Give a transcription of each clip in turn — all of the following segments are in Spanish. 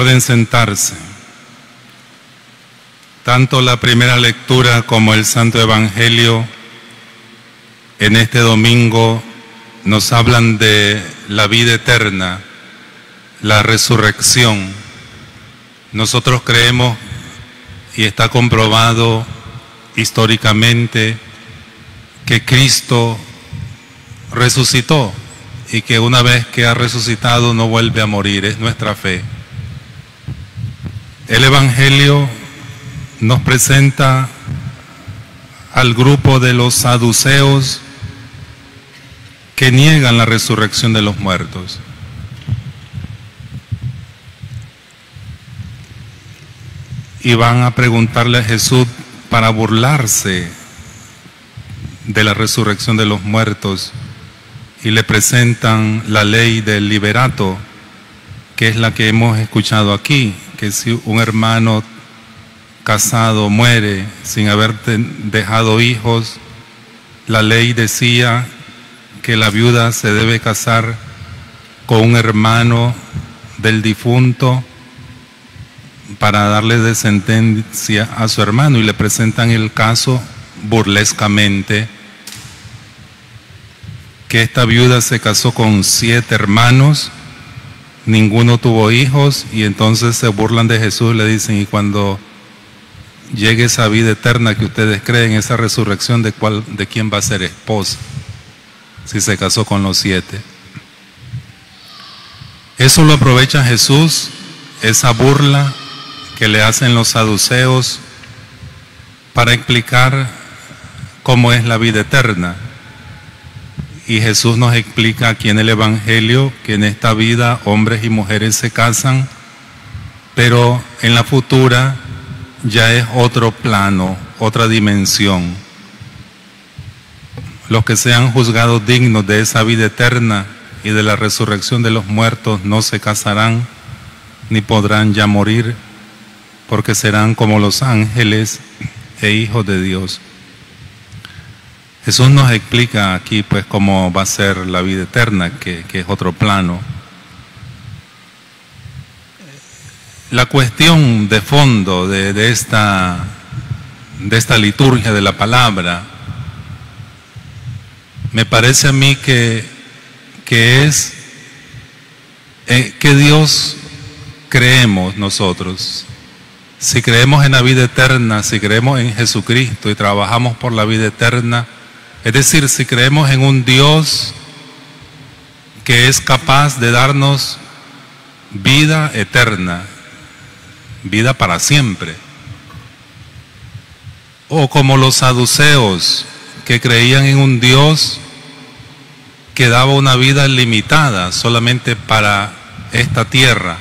Pueden sentarse. Tanto la primera lectura como el Santo Evangelio en este domingo nos hablan de la vida eterna, la resurrección. Nosotros creemos, y está comprobado históricamente, que Cristo resucitó y que una vez que ha resucitado no vuelve a morir, es nuestra fe. El Evangelio nos presenta al grupo de los saduceos que niegan la resurrección de los muertos. Y van a preguntarle a Jesús para burlarse de la resurrección de los muertos, y le presentan la ley del liberato, que es la que hemos escuchado aquí, que si un hermano casado muere sin haber dejado hijos, la ley decía que la viuda se debe casar con un hermano del difunto para darle descendencia a su hermano, y le presentan el caso burlescamente, que esta viuda se casó con 7 hermanos, ninguno tuvo hijos, y entonces se burlan de Jesús y le dicen: y cuando llegue esa vida eterna que ustedes creen, esa resurrección, ¿de quién va a ser esposa si se casó con los 7? Eso lo aprovecha Jesús, esa burla que le hacen los saduceos, para explicar cómo es la vida eterna. Y Jesús nos explica aquí en el Evangelio que en esta vida hombres y mujeres se casan, pero en la futura ya es otro plano, otra dimensión. Los que sean juzgados dignos de esa vida eterna y de la resurrección de los muertos no se casarán ni podrán ya morir, porque serán como los ángeles e hijos de Dios. Jesús nos explica aquí pues cómo va a ser la vida eterna, que es otro plano. La cuestión de fondo de esta liturgia de la palabra, me parece a mí que es que Dios creemos nosotros. Si creemos en la vida eterna, si creemos en Jesucristo y trabajamos por la vida eterna, es decir, si creemos en un Dios que es capaz de darnos vida eterna, vida para siempre, o como los saduceos que creían en un Dios que daba una vida limitada solamente para esta tierra,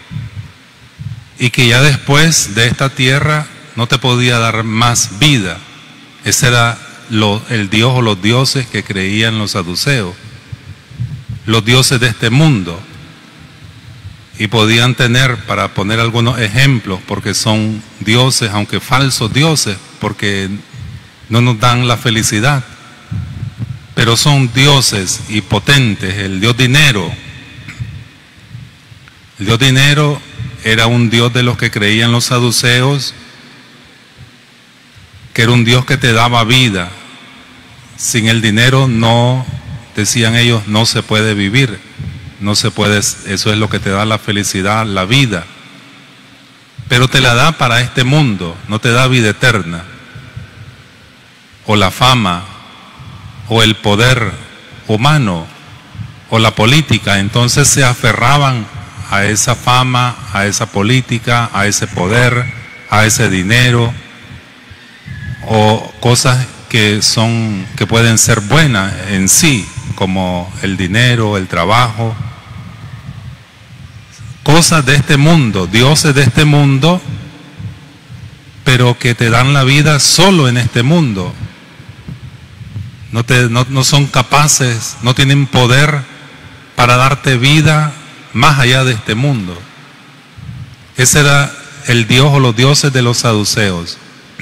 y que ya después de esta tierra no te podía dar más vida. Ese era el Dios o los dioses que creían los saduceos, los dioses de este mundo. Y podían tener, para poner algunos ejemplos, porque son dioses, aunque falsos dioses, porque no nos dan la felicidad, pero son dioses y potentes. El dios dinero. El dios dinero era un dios de los que creían los saduceos, que era un Dios que te daba vida. Sin el dinero no, decían ellos, no se puede vivir, no se puede, eso es lo que te da la felicidad, la vida. Pero te la da para este mundo, no te da vida eterna. O la fama, o el poder humano, o la política. Entonces se aferraban a esa fama, a esa política, a ese poder, a ese dinero, o cosas que pueden ser buenas en sí, como el dinero, el trabajo, cosas de este mundo, dioses de este mundo, pero que te dan la vida solo en este mundo. No son capaces, no tienen poder para darte vida más allá de este mundo. Ese era el Dios o los dioses de los saduceos.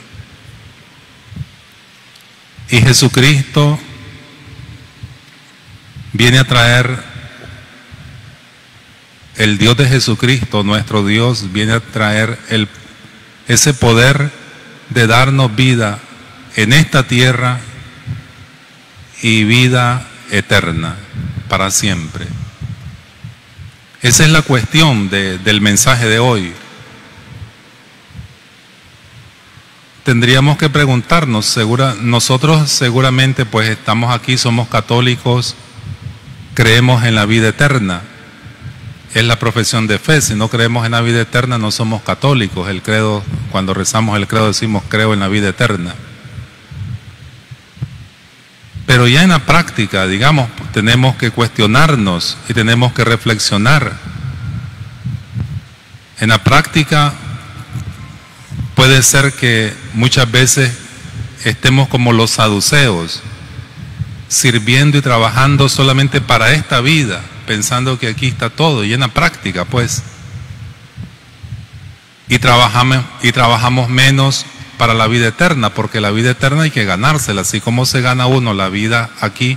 Y Jesucristo viene a traer el Dios de Jesucristo, nuestro Dios, viene a traer ese poder de darnos vida en esta tierra y vida eterna para siempre. Esa es la cuestión del mensaje de hoy. Tendríamos que preguntarnos, nosotros seguramente pues estamos aquí, somos católicos, creemos en la vida eterna, es la profesión de fe. Si no creemos en la vida eterna no somos católicos. El credo, cuando rezamos el credo decimos creo en la vida eterna. Pero ya en la práctica, digamos, tenemos que cuestionarnos y tenemos que reflexionar. En la práctica puede ser que muchas veces estemos como los saduceos, sirviendo y trabajando solamente para esta vida, pensando que aquí está todo, y en la práctica pues, y trabajamos menos para la vida eterna, porque la vida eterna hay que ganársela, así como se gana uno la vida aquí,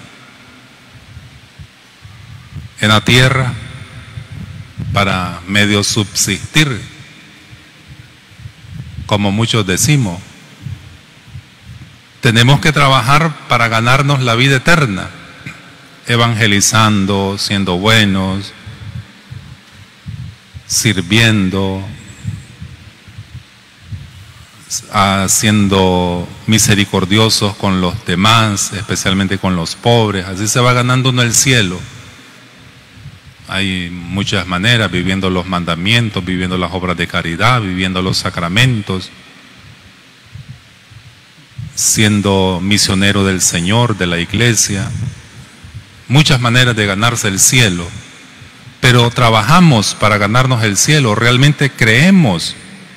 en la tierra, para medio subsistir, como muchos decimos. Tenemos que trabajar para ganarnos la vida eterna, evangelizando, siendo buenos, sirviendo, siendo misericordiosos con los demás, especialmente con los pobres. Así se va ganando uno el cielo. Hay muchas maneras, viviendo los mandamientos, viviendo las obras de caridad, viviendo los sacramentos, siendo misionero del Señor, de la iglesia. Muchas maneras de ganarse el cielo. Pero trabajamos para ganarnos el cielo. ¿Realmente creemos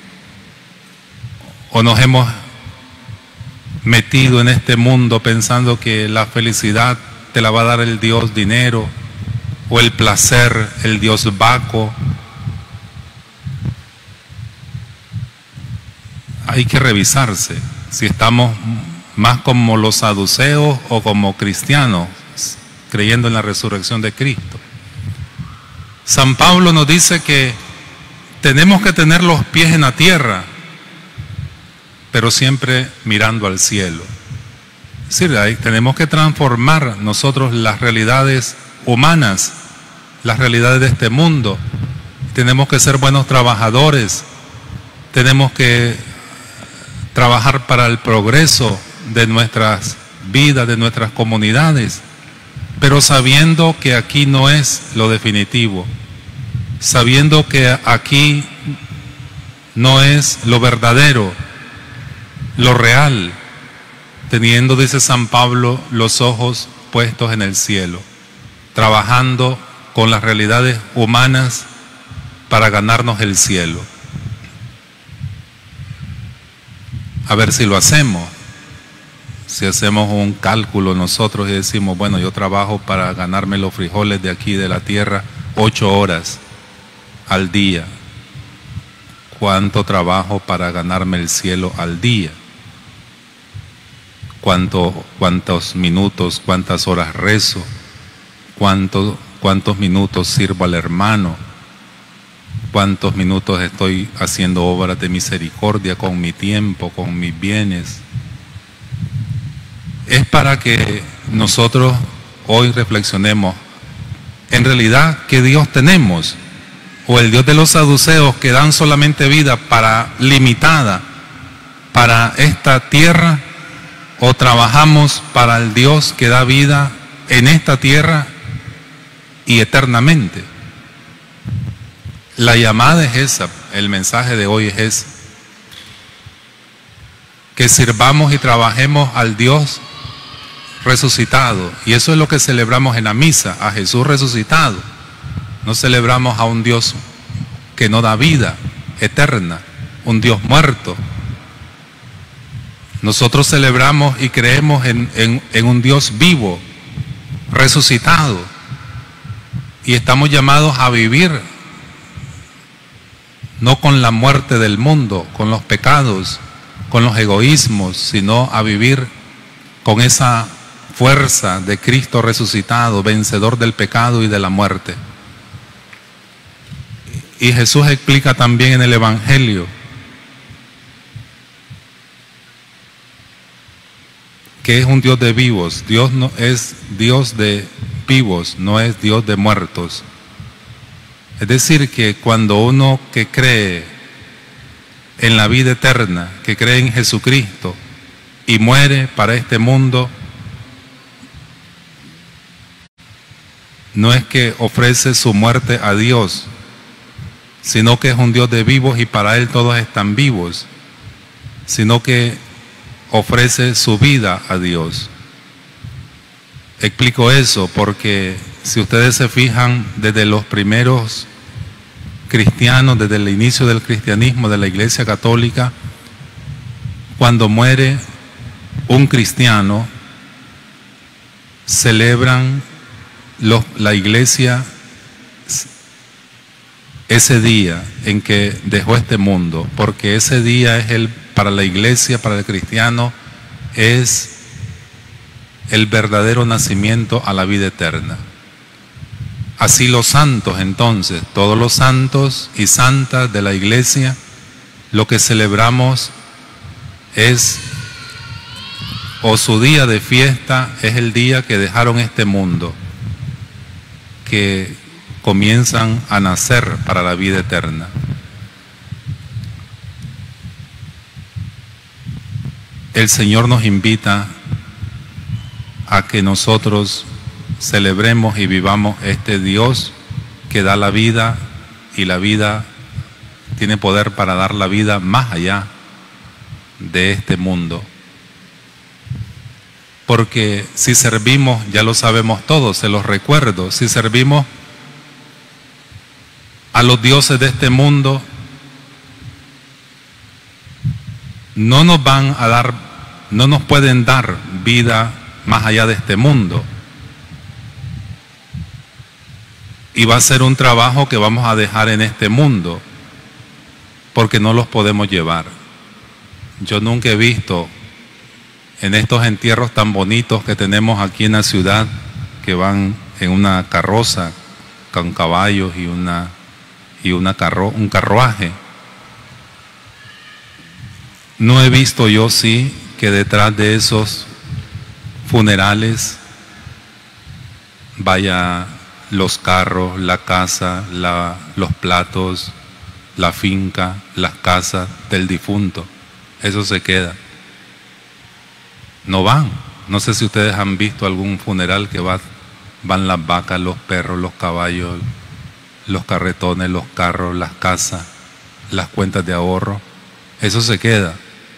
o nos hemos metido en este mundo pensando que la felicidad te la va a dar el Dios dinero, o el placer, el Dios Baco? Hay que revisarse si estamos más como los saduceos o como cristianos, creyendo en la resurrección de Cristo. San Pablo nos dice que tenemos que tener los pies en la tierra, pero siempre mirando al cielo. Es decir, tenemos que transformar nosotros las realidades humanas, las realidades de este mundo. Tenemos que ser buenos trabajadores, tenemos que trabajar para el progreso de nuestras vidas, de nuestras comunidades, pero sabiendo que aquí no es lo definitivo, sabiendo que aquí no es lo verdadero, lo real, teniendo, dice San Pablo, los ojos puestos en el cielo, trabajando con las realidades humanas para ganarnos el cielo. A ver si lo hacemos. Si hacemos un cálculo nosotros y decimos, bueno, yo trabajo para ganarme los frijoles de aquí de la tierra 8 horas al día. ¿Cuánto trabajo para ganarme el cielo al día? ¿Cuántos minutos, cuántas horas rezo? ¿Cuántos minutos sirvo al hermano? ¿Cuántos minutos estoy haciendo obras de misericordia con mi tiempo, con mis bienes? Es para que nosotros hoy reflexionemos, en realidad, ¿qué Dios tenemos? ¿O el Dios de los saduceos que dan solamente vida limitada para esta tierra? ¿O trabajamos para el Dios que da vida en esta tierra y eternamente? La llamada es esa, el mensaje de hoy es ese. Que sirvamos y trabajemos al Dios resucitado. Y eso es lo que celebramos en la misa, a Jesús resucitado. No celebramos a un Dios que no da vida eterna, un Dios muerto. Nosotros celebramos y creemos en un Dios vivo, resucitado. Y estamos llamados a vivir no con la muerte del mundo, con los pecados, con los egoísmos, sino a vivir con esa fuerza de Cristo resucitado, vencedor del pecado y de la muerte. Y Jesús explica también en el Evangelio que es un Dios de vivos. Dios no es Dios de vivos, no es Dios de muertos. Es decir, que cuando uno que cree en la vida eterna, que cree en Jesucristo y muere para este mundo, no es que ofrece su muerte a Dios, sino que es un Dios de vivos y para Él todos están vivos, sino que ofrece su vida a Dios. Explico eso porque si ustedes se fijan, desde los primeros cristianos, desde el inicio del cristianismo, de la Iglesia Católica, cuando muere un cristiano, celebran la Iglesia ese día en que dejó este mundo, porque ese día es para la Iglesia, para el cristiano, es el verdadero nacimiento a la vida eterna. Así los santos, entonces, todos los santos y santas de la Iglesia, lo que celebramos es, o su día de fiesta es el día que dejaron este mundo, que comienzan a nacer para la vida eterna. El Señor nos invita a que nosotros celebremos y vivamos este Dios que da la vida, y la vida tiene poder para dar la vida más allá de este mundo. Porque si servimos, ya lo sabemos todos, se los recuerdo, si servimos a los dioses de este mundo, no nos van a dar, no nos pueden dar vida más allá de este mundo. Y va a ser un trabajo que vamos a dejar en este mundo, porque no los podemos llevar. Yo nunca he visto en estos entierros tan bonitos que tenemos aquí en la ciudad, que van en una carroza con caballos y un carruaje. No he visto yo sí que detrás de esos funerales vaya los carros, la casa, los platos, la finca, las casas del difunto. Eso se queda. No van. No sé si ustedes han visto algún funeral que van las vacas, los perros, los caballos, los carretones, los carros, las casas, las cuentas de ahorro. Eso se queda.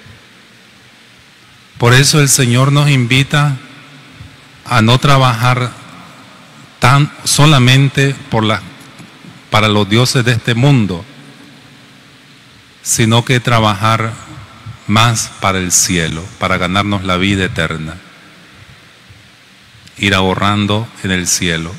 Por eso el Señor nos invita a no trabajar tan solamente para los dioses de este mundo, sino que trabajar más para el cielo, para ganarnos la vida eterna, ir ahorrando en el cielo.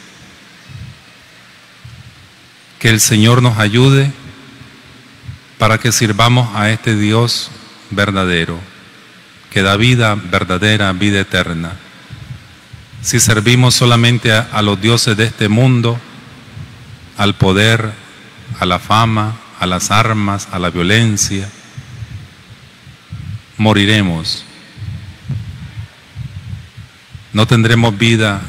Que el Señor nos ayude para que sirvamos a este Dios verdadero, que da vida verdadera, vida eterna. Si servimos solamente a los dioses de este mundo, al poder, a la fama, a las armas, a la violencia, moriremos. No tendremos vida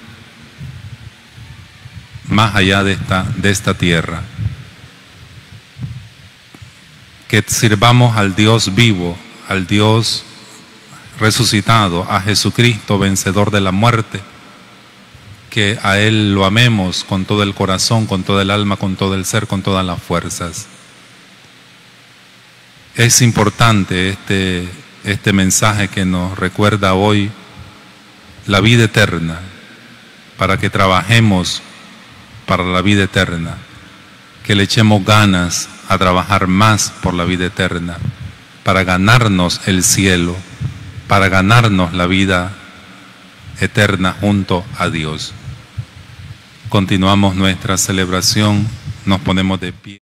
más allá de esta tierra. Que sirvamos al Dios vivo, al Dios resucitado, a Jesucristo vencedor de la muerte, que a Él lo amemos con todo el corazón, con toda el alma, con todo el ser, con todas las fuerzas. Es importante este mensaje que nos recuerda hoy la vida eterna, para que trabajemos para la vida eterna, que le echemos ganas a trabajar más por la vida eterna, para ganarnos el cielo, para ganarnos la vida eterna junto a Dios. Continuamos nuestra celebración, nos ponemos de pie.